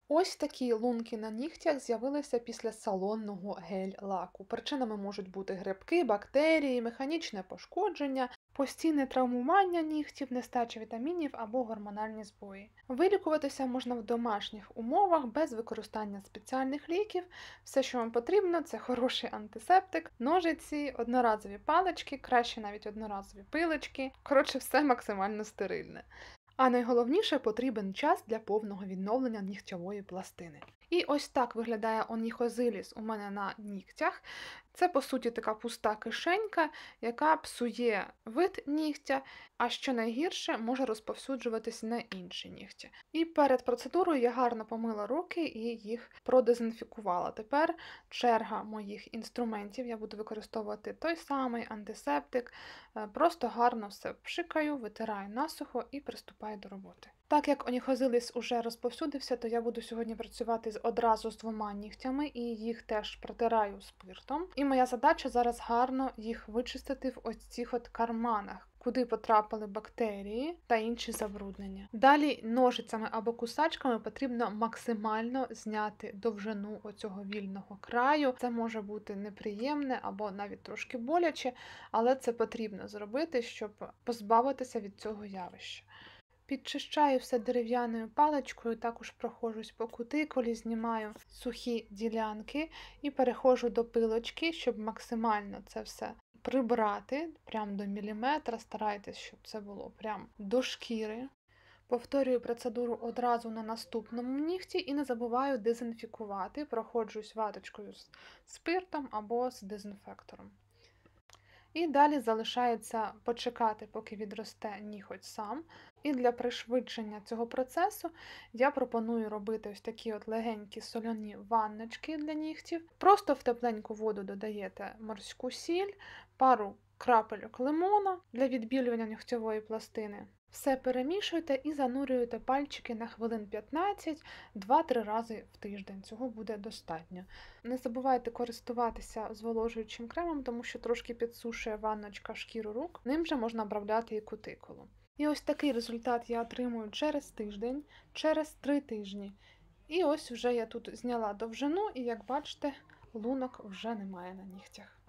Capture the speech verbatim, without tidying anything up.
Ось такі лунки на нігтях з'явилися після салонного гель-лаку. Причинами можуть бути грибки, бактерії, механічне пошкодження, постійне травмування нігтів, нестача вітамінів або гормональні збої. Вилікуватися можна в домашніх умовах без використання спеціальних ліків. Все, що вам потрібно, це хороший антисептик, ножиці, одноразові палички, краще навіть одноразові пилочки. Коротше, все максимально стерильне. А найголовніше, потрібен час для повного відновлення нігтєвої пластини. І ось так виглядає оніхозиліс у мене на нігтях. Це, по суті, така пуста кишенька, яка псує вид нігтя, а що найгірше, може розповсюджуватися на інші нігті. І перед процедурою я гарно помила руки і їх продезінфікувала. Тепер черга моїх інструментів. Я буду використовувати той самий антисептик. Просто гарно все пшикаю, витираю насухо і приступаю до роботи. Так як оніхозиліс уже розповсюдився, то я буду сьогодні працювати з одразу з двома нігтями і їх теж протираю спиртом. І моя задача зараз гарно їх вичистити в ось цих от карманах, куди потрапили бактерії та інші забруднення. Далі ножицями або кусачками потрібно максимально зняти довжину оцього вільного краю. Це може бути неприємне або навіть трошки боляче, але це потрібно зробити, щоб позбавитися від цього явища. Підчищаю все дерев'яною паличкою, також проходжусь по кутикулі, знімаю сухі ділянки і переходжу до пилочки, щоб максимально це все прибрати, прям до міліметра, старайтесь, щоб це було прям до шкіри. Повторюю процедуру одразу на наступному нігті і не забуваю дезінфікувати, проходжусь ваточкою з спиртом або з дезінфектором. І далі залишається почекати, поки відросте ніготь сам. І для пришвидшення цього процесу я пропоную робити ось такі от легенькі соляні ванночки для нігтів. Просто в тепленьку воду додаєте морську сіль, пару крапельок лимона для відбілювання нігтєвої пластини. Все перемішуєте і занурюєте пальчики на хвилин п'ятнадцять, два-три рази в тиждень. Цього буде достатньо. Не забувайте користуватися зволожуючим кремом, тому що трошки підсушує ванночка шкіру рук. Ним же можна обробляти і кутикулу. І ось такий результат я отримую через тиждень, через три тижні. І ось вже я тут зняла довжину, і як бачите, лунок вже немає на нігтях.